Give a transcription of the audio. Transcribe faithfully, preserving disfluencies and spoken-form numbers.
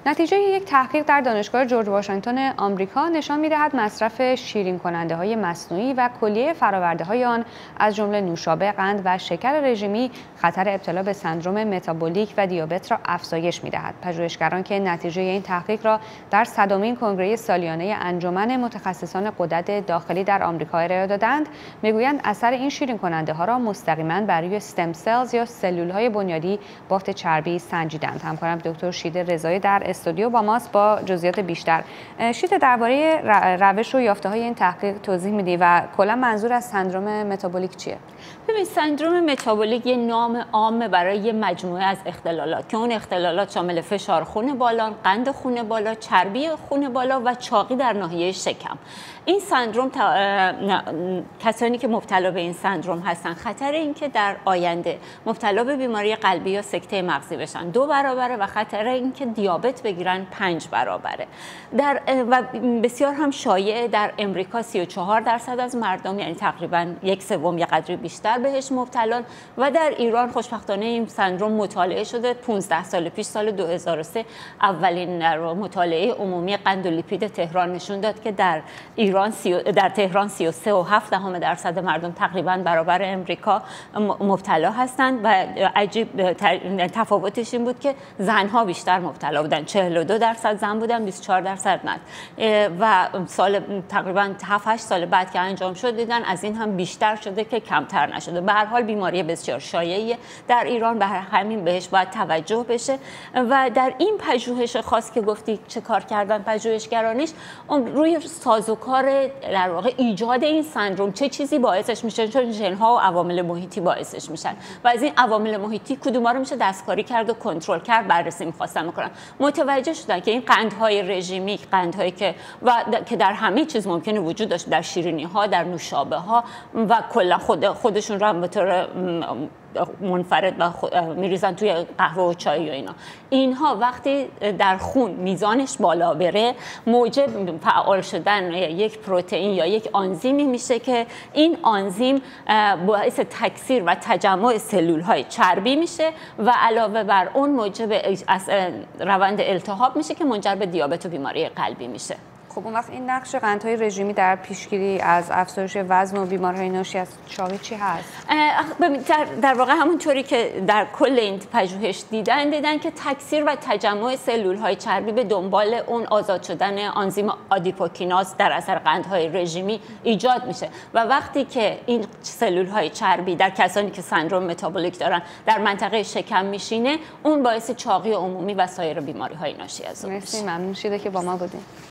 نتیجه یک تحقیق در دانشگاه جورج واشنگتن آمریکا نشان می‌دهد مصرف شیرین کننده‌های مصنوعی و کلیه فرآورده‌های آن از جمله نوشابه، قند و شکر رژیمی خطر ابتلا به سندرم متابولیک و دیابت را افزایش می‌دهد. پژوهشگران که نتیجه این تحقیق را در صدمین کنگره سالیانه انجمن متخصصان غدد داخلی در آمریکا ارائه دادند، می‌گویند اثر این شیرین کننده‌ها را مستقیماً بر روی استم سلز یا سلول‌های بنیادی بافت چربی سنجیدند. همکارم دکتر شیده رضایی در استودیو با ماست با جزئیات بیشتر. شیده، درباره روش و یافته‌های این تحقیق توضیح میدی و کلا منظور از سندرم متابولیک چیه؟ ببین، سندرم متابولیک یه نام عام برای یه مجموعه از اختلالات که اون اختلالات شامل فشار خون بالا، قند خون بالا، چربی خون بالا و چاقی در ناحیه شکم. این سندرم تا... کسانی که مبتلا به این سندرم هستن خطر اینکه در آینده مبتلا به بیماری قلبی یا سکته مغزی بشن دو برابره و خطر اینکه دیابت بگیرن پنج برابره. در و بسیار هم شایع در امریکا سی و چهار درصد از مردم، یعنی تقریبا یک سوم یا قدری بیشتر بهش مبتلان و در ایران خوشبختانه این سندرم مطالعه شده. پانزده سال پیش، سال دو هزار و سه، اولین مطالعه عمومی قند و لیپید تهران نشون داد که در ایران در تهران سی و سه و هفت دهم درصد مردم تقریبا برابر امریکا مبتلا هستند و عجیب تفاوتش این بود که زنها بیشتر مبتلا بودن. چهل و دو درصد زن بودن، بیست و چهار درصد مرد. و سال تقریبا هفت هشت سال بعد که انجام شد دیدن از این هم بیشتر شده که کمتر نشده. به هر حال بیماری بسیار شایعی در ایران، به همین بهش باید توجه بشه. و در این پژوهش خاص که گفتی چه کار کردن پژوهشگرانش، روی سازوکار در واقع ایجاد این سندرم چه چیزی باعثش میشه، چون ژن‌ها و عوامل محیطی باعثش میشن و از این عوامل محیطی کدوما رو میشه دستکاری کرد و کنترل کرد بررسی می‌خواستن میکنن. متوجه شدن که این قندهای رژیمی، قندهایی که و که در همه چیز ممکنه وجود داشته، در شیرینی‌ها، در نوشابه‌ها و کلا خود خودشون رو هم به طور منفرد و میریزن توی قهوه و چای و اینا. اینها وقتی در خون میزانش بالا بره، موجب فعال شدن یک پروتئین یا یک آنزیمی میشه که این آنزیم باعث تکثیر و تجمع سلول‌های چربی میشه و علاوه بر اون موجب روند التهاب میشه که منجر به دیابت و بیماری قلبی میشه. خب اون وقت این نقش قندهای رژیمی در پیشگیری از افزایش وزن و بیماری‌های ناشی از چاقی چی هست؟ در, در واقع همونطوری که در کل این پژوهش دیدن دیدن که تکثیر و تجمع سلول‌های چربی به دنبال اون آزاد شدن آنزیم آدیپوکیناز در اثر قندهای رژیمی ایجاد میشه و وقتی که این سلول‌های چربی در کسانی که سندرم متابولیک دارن در منطقه شکم میشینه، اون باعث چاقی عمومی و سایر بیماری‌های ناشی از اون میشه. مرسی، ممنون شده که با ما بودین.